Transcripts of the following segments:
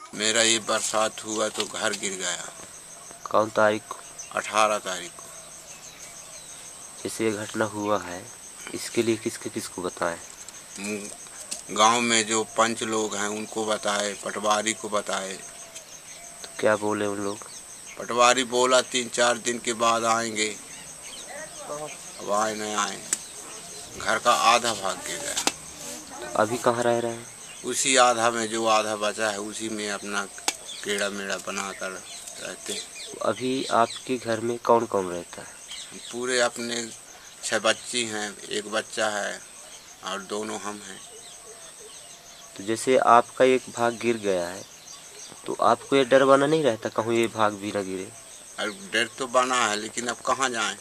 मेरा ये बरसात हुआ तो घर गिर गया। कौन तारीख को? 18 तारीख को। जैसे ये घटना हुआ है, इसके लिए किसको बताएं? गांव में जो पंच लोग हैं उनको बताए, पटवारी को बताए। तो क्या बोले उन लोग? पटवारी बोला 3-4 दिन के बाद आएंगे। अब आए नहीं आए, घर का आधा भाग के गया। तो अभी कहाँ रह रहे हैं? उसी आधा में, जो आधा बचा है उसी में अपना कीड़ा मेड़ा बना कर रहते हैं। तो अभी आपके घर में कौन कौन रहता है? पूरे अपने 6 बच्ची हैं, 1 बच्चा है और दोनों हम हैं। तो जैसे आपका एक भाग गिर गया है, तो आपको ये डर बना नहीं रहता कहूँ ये भाग भी ना गिरे? और डर तो बना है, लेकिन अब कहाँ जाएं,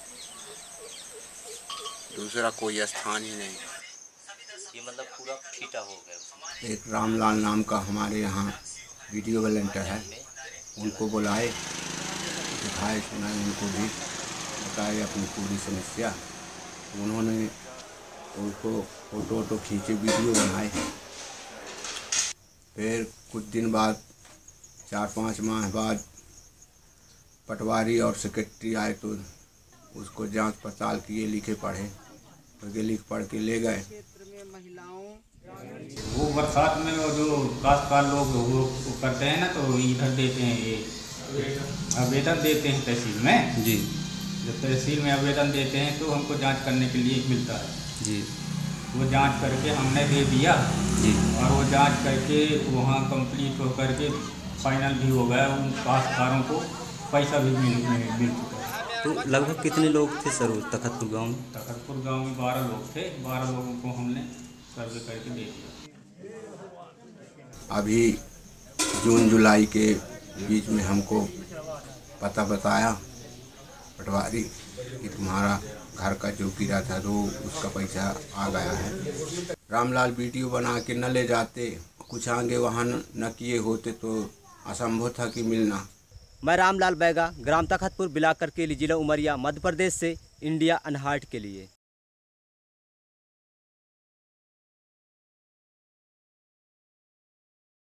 दूसरा कोई स्थान ही नहीं। ये मतलब पूरा फीटा हो गया। एक रामलाल नाम का हमारे यहाँ वीडियो वॉलंटियर है, उनको बुलाए, दिखाए, सुनाए, उनको भी बताए अपनी पूरी समस्या। उन्होंने उनको फ़ोटो खींचे, वीडियो बनाए। फिर कुछ दिन बाद, 4-5 माह बाद पटवारी और सेक्रेटरी आए तो उसको जांच पड़ताल किए, लिखे पढ़े, तो लिख पढ़ के ले गए। वो बरसात में वो जो काश्तकार लोग वो करते हैं ना, तो इधर देते हैं, ये आवेदन देते हैं तहसील में जी। जब तहसील में आवेदन देते हैं तो हमको जांच करने के लिए मिलता है जी। वो जांच करके हमने दे दिया जी। और वो जांच करके वहाँ कंप्लीट हो करके फाइनल भी हो गया। उन काश्तकारों को पैसा भी मिल चुका है। तो लगभग कितने लोग थे सर उस तखतपुर गाँव में? तखतपुर गाँव में 12 लोग थे। 12 लोगों को हमने सर्वे करके दे दिया। अभी जून जुलाई के बीच में हमको पता बताया पटवारी कि तुम्हारा घर का जो गिरा था तो उसका पैसा आ गया है। रामलाल वीडियो बना के न ले जाते, कुछ आगे वहाँ न किए होते तो असंभव था कि मिलना। मैं रामलाल बैगा, ग्राम तखतपुर, बिलाकर के लिए, जिला उमरिया, मध्य प्रदेश से इंडिया अनहार्ट के लिए।